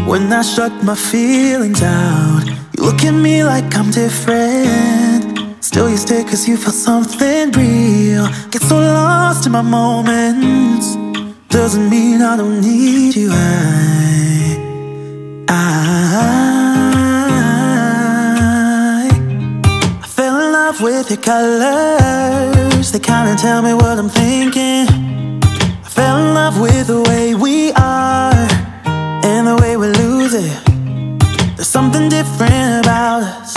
When I shut my feelings out, you look at me like I'm different. Still you stay cause you feel something real. Get so lost in my moments. Doesn't mean I don't need you. I fell in love with your colors. They kinda tell me what I'm thinking. I fell in love with the way we are and the way we lose it. There's something different about us.